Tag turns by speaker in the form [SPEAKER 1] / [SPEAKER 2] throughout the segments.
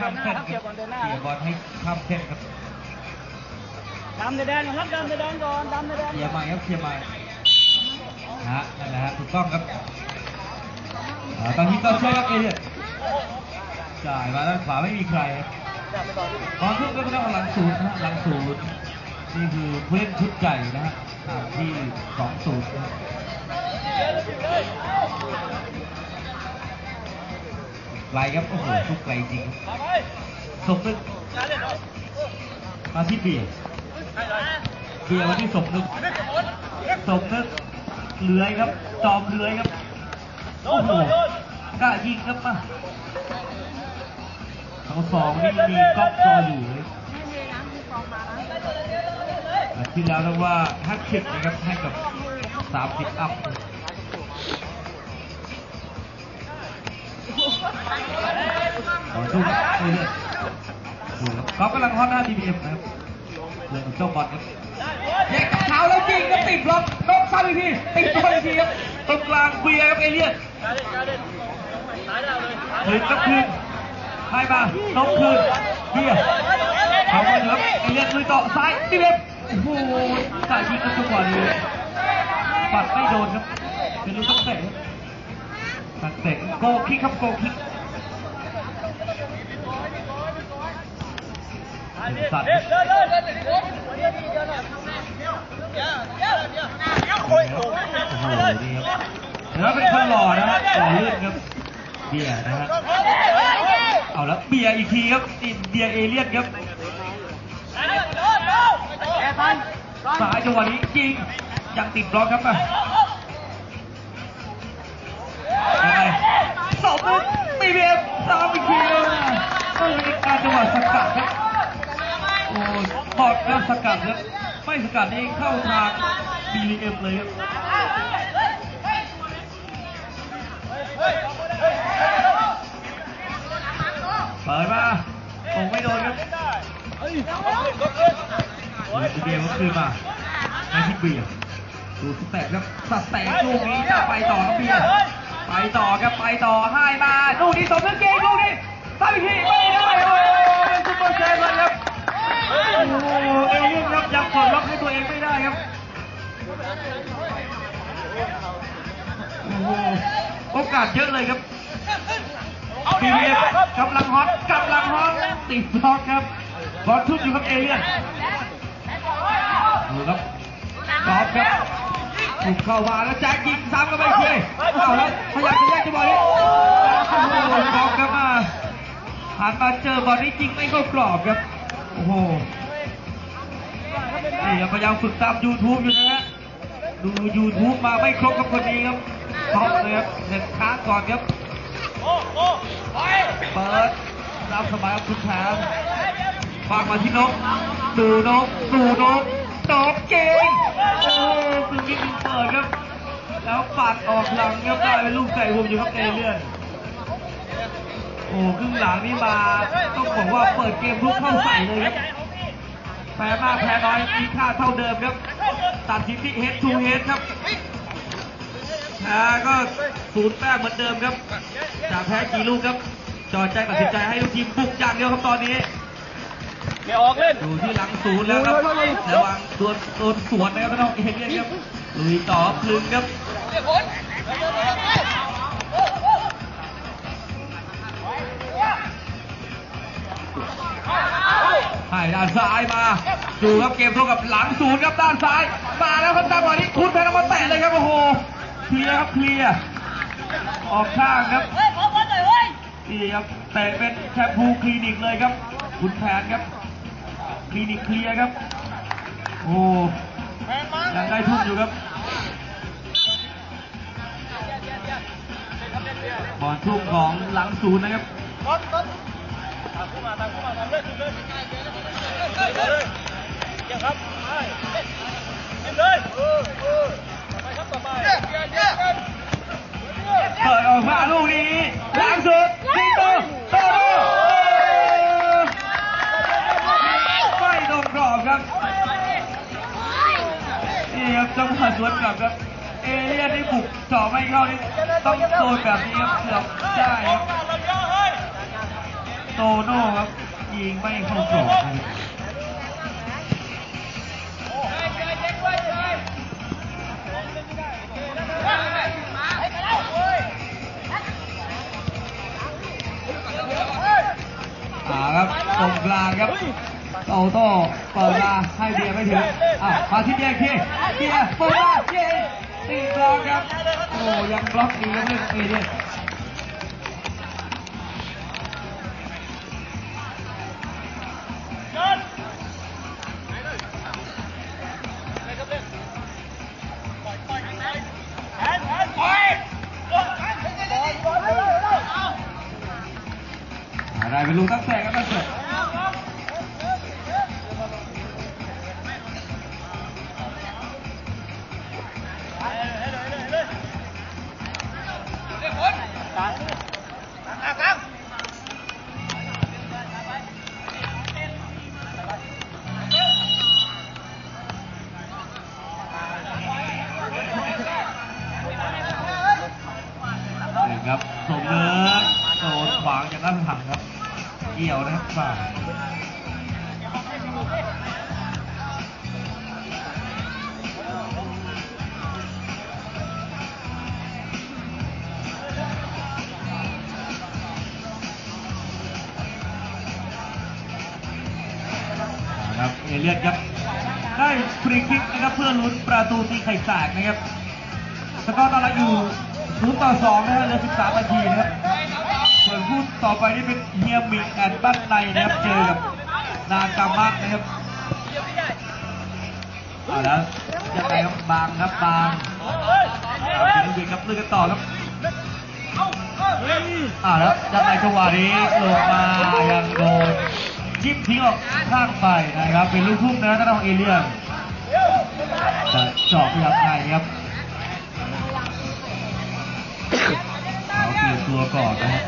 [SPEAKER 1] ข้ามเส้นครับเกี่ยวบอลให้ข้ามเส้นครับ
[SPEAKER 2] ดำในแดนก่อนครับดำในแดนก่อนดำในแดน
[SPEAKER 1] เคลียร์ใหม่ครับเคลียร์ใหม่นั่นแหละฮะถูกต้องครับตอนนี้ก็ช่วยครับเอเลียดจ่ายมาด้านขวาไม่มีใครครับตอนทุกก็เป็นหลังศูนย์นะหลังศูนย์นี่คือผู้เล่นชุดใหญ่นะฮะที่2-0นะครับไกลครับโอ้โหทุกไกลจริงสมนึกมาที่เบียร์มาที่สมนึกเลื้อยครับจอมเลื้อยครับโอ้โหกล้ายิงครับมาทั้งสองนี่มีก๊อปรออยู่เลยที่แล้วนะว่าฮักคิดนะครับให้กับ30 อัพดูครับเรื่อยๆดูครับเขากำลังฮอตหน้า BBM นะครับเรื่องของเจ้าบอลครับแยกเท้าแล้วยิงก็ติดบล็อกนกซ้ำอีกทีติดบอลอีกทีครับตรงกลางเบียร์ครับเอเลียนคืนก็คืนให้มานกคืนเบียร์เขาก็เหลือเอเลียนลุยต่อซ้าย BBM โอ้โหสายยิงก็จังหวะนี้ปัดไม่โดนครับเป็นลูกเตะเตะโกคิกครับโกคิกสัตว์โอ้โหดีครับแล้วเป็นคนหล่อนะครับหล่อลื่นครับเบียร์นะฮะเอาแล้วเบียร์อีกทีครับเบียร์เอเลียนครับสายจังหวะนี้จริงยังติดบล็อกครับอ่ะยังไงสองลูกตีเบียร์ซ้ำอีกทีเลยการจังหวะสกัดครับโอ้บอลแล้วสกัดครับไม่สกัดนี่เข้าทาง BBM เลยครับเปิดมาตรงไม่โดนครับBBM ก็คืนมาในที่เบียร์ดูสเต็ปครับสเต็ปลูกนี้จะไปต่อครับเบียร์ไปต่อครับไปต่อให้มาลูกนี้สมนึกเกมลูกนี้ซ้ำอีกทีไม่ได้โอ้เป็นซุปเปอร์เซฟเลยครับโอ้โหเอเลียนครับยังกดล็อกให้ตัวเองไม่ได้ครับโอ้โหโอกาสเยอะเลยครับBBMกำลังฮอตติดบล็อกครับบอลทุบอยู่ครับเอเลียนดูครับกอล์ฟครับถูกเข้ามาแล้วแจ็คยิงซ้ำก็ไม่เคยเอาแล้วพยายามจะแยกจังหวะนี้โอ้โหกอล์ฟครับมาหันมาเจอบอลนี้จริงไม่เข้ากรอบครับโอ้โหนี่พยายามฝึกตาม YouTube อยู่นะฮะดู YouTube มาไม่ครบกับคนนี้ครับท็อปเลยครับเน็ตค้างก่อนครับเปิดรับสบายครับคุณแชมป์ฝากมาที่นกดูนกเก่งโอ้คือยิงเปิดครับแล้วปัดออกหลังครับได้เป็นลูกใส่ผมอยู่ครับเอเลียนโอ้ครึ่งหลังนี่มาต้องบอกว่าเปิดเกมลุกเข้าใส่เลยครับแพ้มากแพ้น้อยมีค่าเท่าเดิมครับตัดสินที่ head to head ครับแพ้ก็0 แต้มเหมือนเดิมครับจะแพ้กี่ลูกครับจอใจตัดสินใจให้ลูกทีมบุกอย่างเดียวครับตอนนี้
[SPEAKER 2] เดี๋ยวออกเล่น
[SPEAKER 1] ดูที่หลังศูนย์แล้วครับระวังโดนสวนนะครับน้องเอเลียนครับลุยต่อพลึงครับให้ด้านซ้ายมาดูครับเกมโต้กับหลังศูนย์ครับด้านซ้ายมาแล้วครับจังหวะนี้คุณแพนมาแตะเลยครับโอ้โหเคลียร์ครับเคลียร์ออกข้างครับนี่ครับแตะเป็นแชมพูคลินิกเลยครับคุณแพนครับคลินิกเคลียร์ครับโอ้ยังได้ทุ่มอยู่ครับบอลทุ่มของหลังศูนย์นะครับเปิดออกมาลูกนี้หลังสุดยิงโตไม่ตรงกรอบครับนี่ครับจังหวะสวนกลับครับเอเลียนที่บุกจ่อไม่เข้านี่ต้องโดนแบบนี้ครับเกือบได้ครับโตโน่ครับยิงไม่เข้ากรอบครับตรงกลางครับโตโต้เปิดมาให้เบียร์ไม่ถึงมาที่เบียร์ที่เบียร์เปิดมาเย้ตีกลางครับโอ้ยังบล็อกดีครับเรื่องเอเดียนอะไรเป็นลูกตั้งแต่ครับตั้งแต่ครับส่งเนื้อโดนขวางอย่างนั้นหักครับเกี่ยวนะครับฝ่ายครับเอเลียนครับได้ฟรีคิกนะครับเพื่อลุ้นประตูตีไข่แตกนะครับสกอร์ตอนนี้อยู่0-2นะฮะเหลือ13 นาทีนะครับส่วนคู่ต่อไปนี่เป็นเฮียมิงแอนด์บ้านในนะครับเจอกับนากามะนะครับแล้วยังไงครับบางครับบางเบียดกับเลือกกันต่อครับแล้วยังไงจังหวะนี้ลงมายังโดนจิ้มทิ้งออกข้างไปนะครับเป็นลูกทุ่งนะท่านน้องเอเลียนจะเจาะยังไงครับเอาเปลี่ยนตัวก่อนนะครับ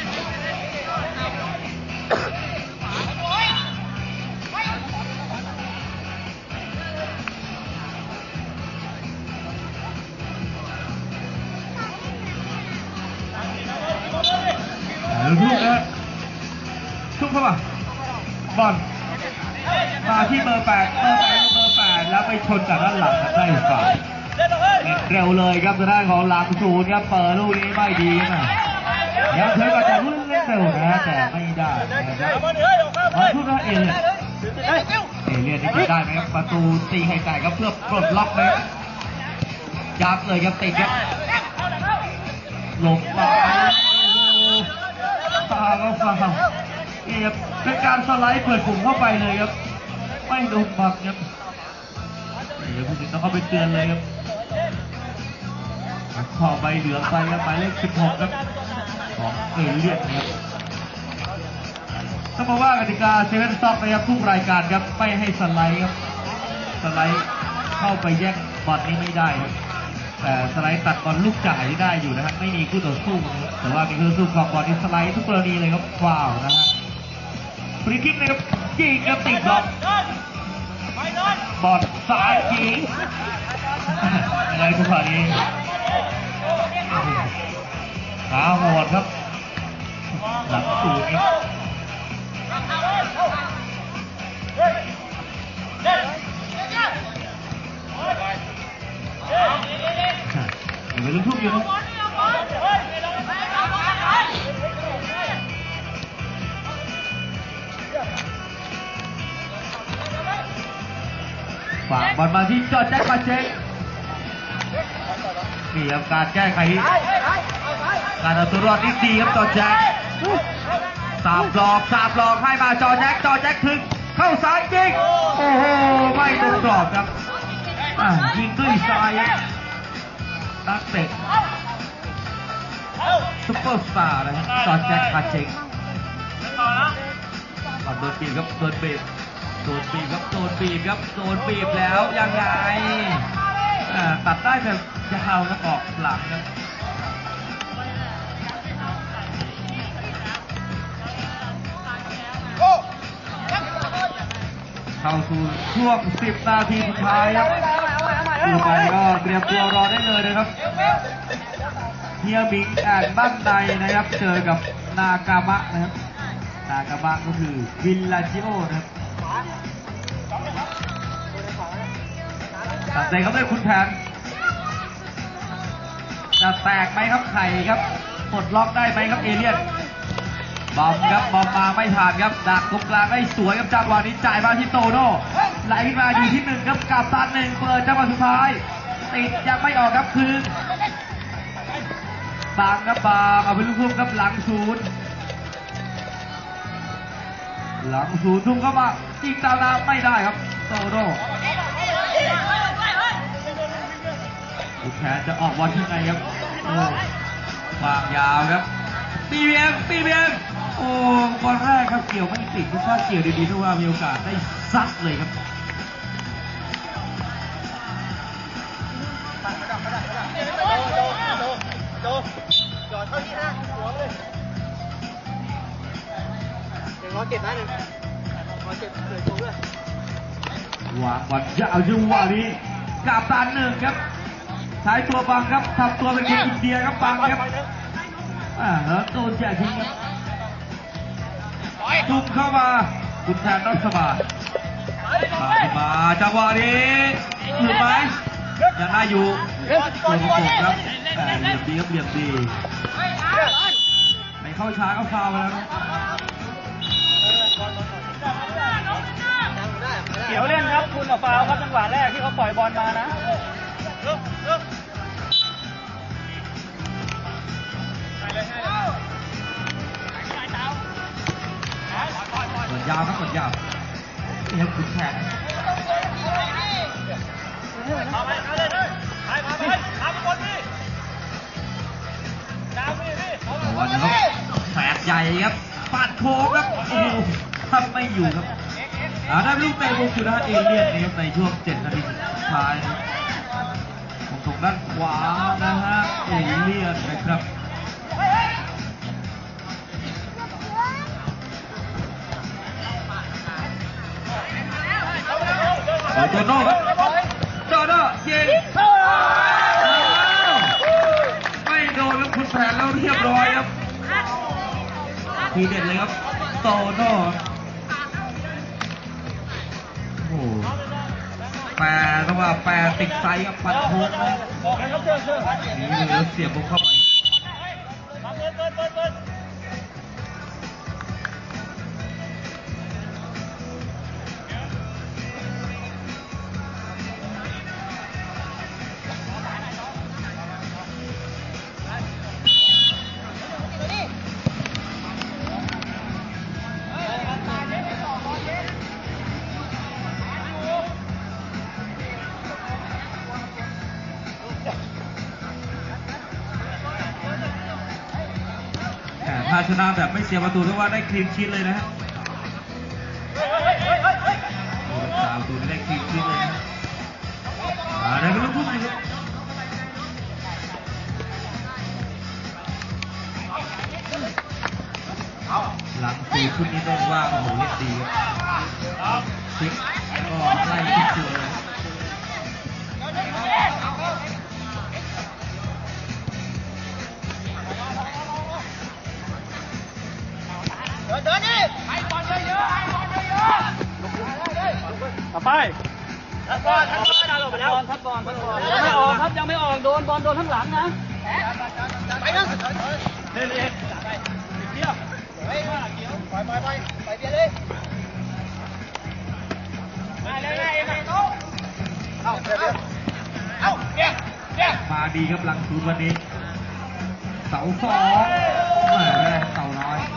[SPEAKER 1] ลูกนะทุ่มเข้ามาบอลมาที่เบอร์ 8แล้วไปชนจากด้านหลังได้ฝ่ายเร็วเลยครับทางด้านของหลังศูนย์ครับเปิดลูกนี้ไม่ดีนะยังเคยมาจากลูกเล่นเร็วนะแต่ไม่ได้นะครับมาทุกท่าเอเลียนนี่ได้ไหมครับประตูตีไข่ไก่ครับเพื่อปลดล็อกเลยยักเลยครับติดครับหลบไปฟาวก็ฟาวนี่ครับเป็นการสไลด์เปิดกลุ่มเข้าไปเลยครับไม่โดนบังครับเดี๋ยวผู้สินต้องเข้าไปเตือนเลยครับขอใบเหลืองไปครับหมายเลข 16ครับของเอเลียนครับต้องบอกว่ากติกาเซเว่นซ็อกนะครับทุกรายการครับไม่ให้สไลด์ครับสไลด์เข้าไปแย่งบอลนี้ไม่ได้ครับแต่สไลด์ตัดบอลลูกจ่ายได้อยู่นะครับไม่มีคู่ต่อสู้แต่ว่ามีคู่ต่อสู้ของบอลที่สไลด์ทุกกรณีเลยครับฟาวนะฮะฟรีคิกนะครับยิงครับติดบอลบอลซ้ายยิงอะไรทุกคนนี้ขาโหดครับหลังสูงครับอยู่เป็นลูกทุ่งอยู่นะฝากบอลมาที่จอร์แจ็คมาเช็คนี่ครับการแก้ไขการเอาตัวรอดนี่ดีครับจอร์แจ็คสามหลอกให้มาจอร์แจ็คถึงเข้าซ้ายยิงโอ้โหไม่ตรงกรอบครับยิงด้วยซ้ายนักเตะซุปเปอร์สตาร์นะครับจอร์แจ็คมาเช็คโดนบีบครับโดนบีบแล้วยังไงตัดได้แต่ยาวแล้วออกหลังครับเข้าสู่ช่วง10 นาทีสุดท้ายครับดูไปก็เตรียมตัวรอได้เลยนะครับเฮียมิงแอนบ้านในนะครับเจอกับนากามะนะครับตากระบังก็คือวิลลาจิโอนะครับตัดใจเขาด้วยคุณแผนจะแตกไหมครับไข่ครับปลดล็อกได้ไหมครับเอเลียนบอมครับบอมมาไม่ผ่านครับดักตรงกลางได้สวยครับจังหวะนี้จ่ายมาที่โตโน่ไหลขึ้นมาอยู่ที่1ครับกับตัน1เปิดจังหวะสุดท้ายติดยังไม่ออกครับคืนบางครับบางเอาไปลูกทุ่มครับหลังศูนย์ทุ่มเข้ามาจิงตาลาไม่ได้ครับโตโน่ลูกแขนจะออกบอลที่ไหนครับวางยาวครับปีเบียมโอ้บอลแรกครับเกี่ยวไม่ติดถ้าเกี่ยวดีๆถ้าว่ามีโอกาสได้ซัดเลยครับ
[SPEAKER 2] จอดเข้าที่นะหัวเลยเดี๋ยวรอเก็บนะหนึ่งรอเก็บเหนื่อยตัวด้วย
[SPEAKER 1] วางบอลยาวจังหวะนี้กาบตัน1ครับใช้ตัวบังครับทำตัวเป็นคนอินเดียครับบังครับโดนแจกทิ้งครับจุ่มเข้ามาคุณแทนรัศบามาจังหวะนี้หรือไหมยังได้อยู่ตัวประกบครับเหลี่ยมดีครับเหลี่ยมดีไม่เข้าช้าก็ฟาวแล้วนะ
[SPEAKER 2] เขียวเล่นครับคุณกับฟาวครับจังหวะแรกที่เขาปล่อยบอลมานะ
[SPEAKER 1] หมดยาวครับหมดยาวนี่ครับคุณแทนวันนี้ครับแฝดใหญ่ครับปาดโค้งครับโอ้โหทำไม่อยู่ครับได้ลูกเตะมุมอยู่นะเอเลียนนี่ครับในช่วง7 นาทีสุดท้ายตรงด้านขวานะฮะเอเลียนนะครับโตโน่ครับโตโน่ยิงไม่โดนครับคุณแผนแล้วเรียบร้อยครับทีเด็ดเลยครับโตโน่โอ้แปรต้องว่าแปรติดไซส์กับปัดโค้งนะนี่เลยเสียบลงเข้าไปถ้าชนะแบบไม่เสียประตูเรียกว่าได้คลีนชีทเลยนะฮะ3-0ได้คลีนชีทเลยนะได้เป็นลูกทุ่มนะครับหลัง4ชุดนี้ต้องว่าโอ้โหเล่นดีครับชิคก็ไล่ทุกตัวเลย
[SPEAKER 2] เดินดิให้บอลเยอะๆให้บอลเยอะๆต่อไปทัดบอลทัดบอลยังไม่ออกครับยังไม่ออกโดนบอลโดนข้างหลังนะไปนะเล่นเกี่ยวไปเบียร์เลยมาเลย
[SPEAKER 1] มาดีครับหลังศูนย์วันนี้เสา2เสาน้อย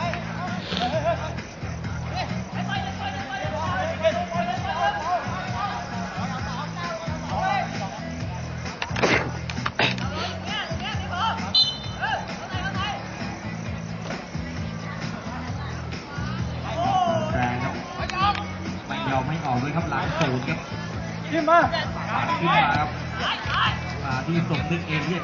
[SPEAKER 1] แรงครับไม่ยอมให้ออกด้วยครับหลังศูนย์ครับ
[SPEAKER 2] ขึ้นมา
[SPEAKER 1] ครับมาที่สมนึกเอเลียน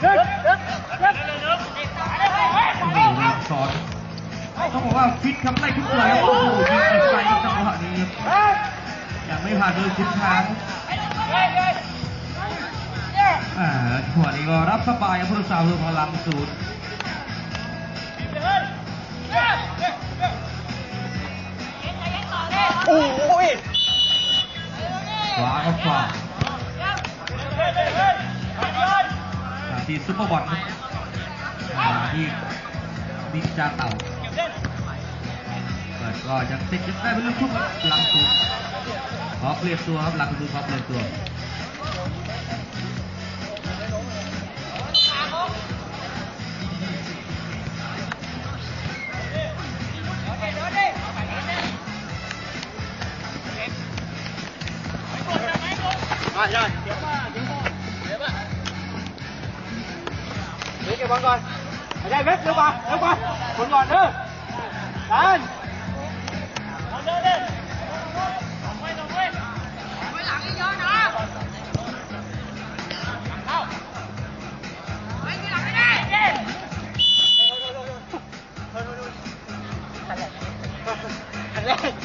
[SPEAKER 1] โอ้โหเริ่มซ้อนต้องบอกว่าฟิตครับไล่ทุกตัวครับโอ้โหยิงอีกไซด์จังหวะนี้ครับยังไม่ผ่านโดยคุณช้างหัวนี้ก็รับสบายครับผู้รักษาเพิ่มพลังศูนย์
[SPEAKER 2] โอ้ย
[SPEAKER 1] ขวาครับขวาทีซุปเปอร์บอลครับที่นินจาเต่าก็ยังติดยังได้เป็นลูกทุ่งครับหลังสูงขอเปลี่ยนตัวครับหลังสูงขอเปลี่ยนตัว
[SPEAKER 2] ใช่เดี๋ยวเก็บบอลก่อนไม่ได้เว็บเร็วกว่าคนก่อนเด้อดันเดินดิไม่ต้องเว้ยไม่หลังเยอะนะเข้าไม่หลังไม่ได้เย้อันแรก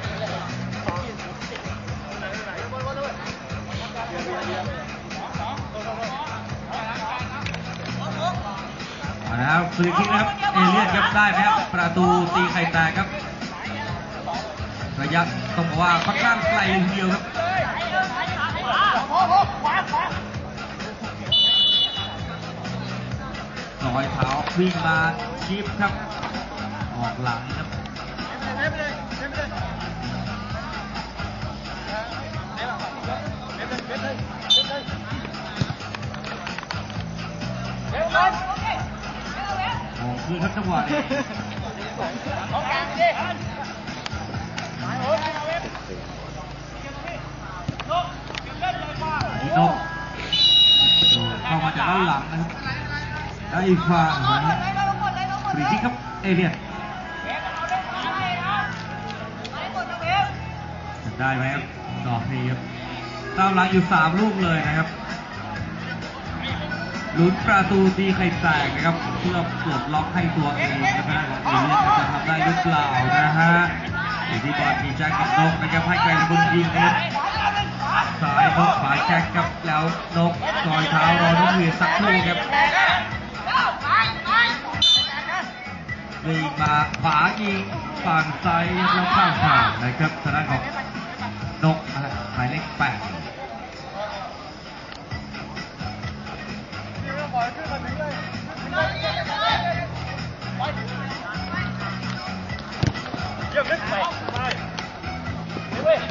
[SPEAKER 1] นะครับฟรีคิกนะครับเอเลียนครับได้ไหมครับประตูตีไข่แตกครับระยะต้องบอกว่าค่อนข้างไกลทีเดียวครับรอยเท้าวิ่งมาชิปครับออกหลังครับออกคือครับจังหวะนี้ที่นกเข้ามาจากด้านหลังนะครับได้อีกฝั่งนะฟรีคิกครับเอเลียนได้ไหมครับดอกนี้ครับตามหลังอยู่3ลูกเลยนะครับลุ้นประตูตีไข่แตกนะครับเพื่อปลดล็อกให้ตัวเองนะครับเอเลียนจะทำได้หรือเปล่านะฮะอยู่ที่บอลมีแจ็คกับนกนะครับให้ไกลบุญยิงนะครับซ้ายนกขวาแจ็คครับแล้วนกซอยเท้ารอนกเหวียนสักครู่ครับวิ่งมาขวายิงฝั่งซ้ายแล้วข้างทางนะครับทางด้านของนกหมายเลข8
[SPEAKER 2] เยี่ยมเลยไปเว้ย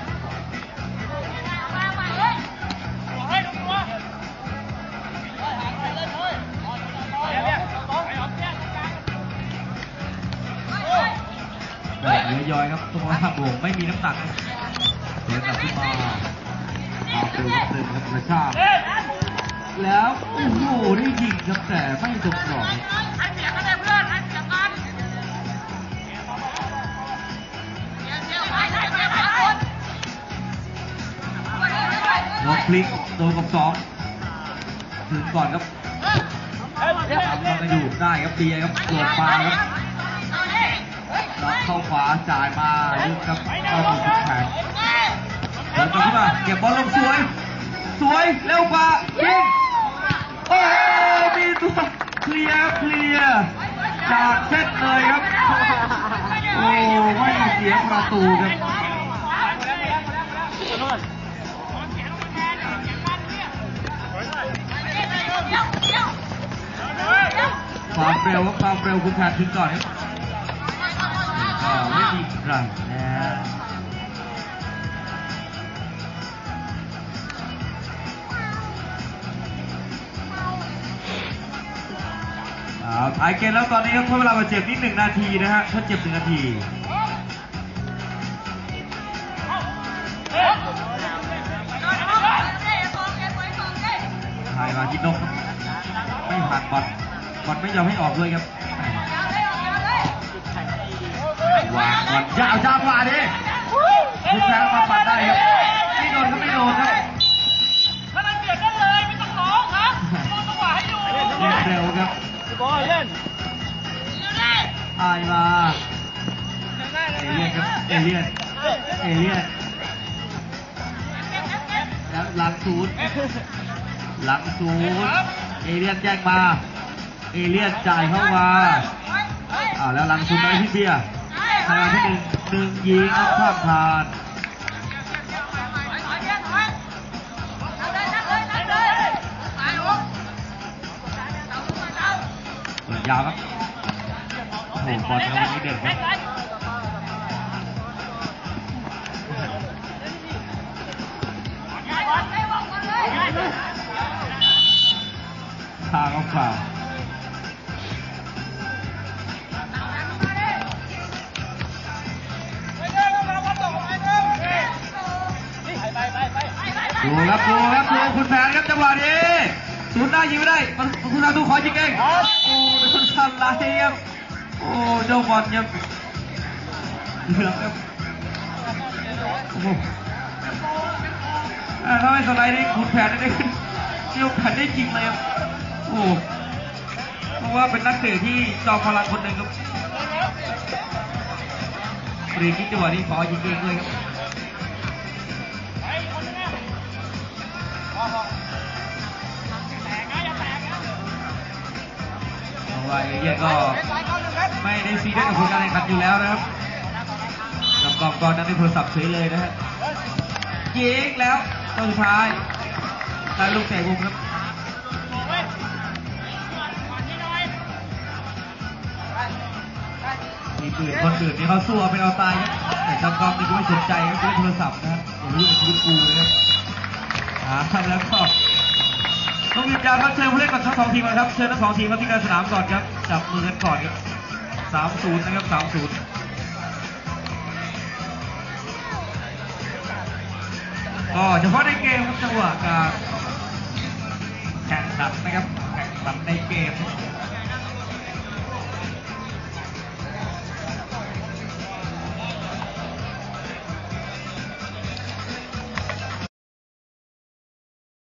[SPEAKER 1] เรือยอยครับตัวหักโบกไม่มีน้ำหนักเดี๋ยวกลับขึ้นมาปูตึงครับกระชากแล้วโอ้โหได้ยิงครับแต่ไม่ตรงกรอบนกพลิกโดนกับ2ถึงก่อนครับทำมาอยู่ได้ครับเบียร์ครับตรวจปลาครับล็อกเข้าขวาจ่ายมาลึกครับเข้าถึงแข็งเดินขึ้นมาเก็บบอลลงสวยเร็วกว่ายิงโอ้มีตัวเคลียร์จากเซตเลยครับโอ้ไม่เสียประตูครับความเร็วคุณแทนถึงก่อนครับก็ไม่มีใครนะท้ายเกมแล้วตอนนี้ครับทดเวลาบาดเจ็บนิด1 นาทีนะฮะทดเจ็บ1 นาทีถ่ายมาที่นกไม่ผ่านบอลไม่ยอมให้ออกด้วยครับวางบอลยาวจ้ากว่าดิคุณแพ้มาปัดได้ครับไม่โดนก็ไม่โดนครับถ้ามันเบียดกันเลยไม่ต้องร้องครับโดนจังหวะให้ดูเร็วครับบอลเล่นอายมาเอเลียนครับเอเลียนแล้วหลังศูนย์เอเลียนแจ้งมาเอเลียนจ่ายเข้ามาแล้วหลังศูนย์ไปที่เบียร์ทางที่1 หนึ่งยิงครับข้ามคานเปิดยาวครับโอ้โหบอลเอาวันนี้เด็ดครับทางออกฝ่าดูครับดูคุณแผนครับจังหวะนี้ศูนย์หน้ายิงไม่ได้คุณนาตูขอยิงเองโอ้โดนชันไล่ครับโอ้เจ้าบอลครับเหลืองครับโอ้โหถ้าไม่สไลด์นี่คุณแผนได้ขึ้นเกี่ยวขันได้จริงเลยครับโอ้เพราะว่าเป็นนักเตะที่จอมพลังคนหนึ่งครับฟรีคิกจังหวะนี้ขอยิงเองเลยครับว่าเอเย่ก็ไม่ได้ซีเรียสกับผลการแข่งขันอยู่แล้วนะครับลำกองกรนั้นได้โทรศัพท์เฉยเลยนะฮะยิงแล้วตอนสุดท้ายได้ลูกเตะมุมครับทีมอื่นคนอื่นนี่เขาสู้เอาเป็นเอาตายครับแต่ลำกองนี่ก็ไม่สนใจครับเล่นโทรศัพท์นะครับอย่ารู้กับชีวิตกูเลยครับแล้วก็ต้องยืนยันครับเชิญผู้เล่นก่อนทั้งสองทีมนะครับเชิญทั้งสองทีมมาที่การสนามก่อนครับจับมือกันก่อนครับ 3-0 นะครับ 3-0 ก็เฉพาะในเกมครับจังหวะการแข่งขันนะครับแข่งขันในเกม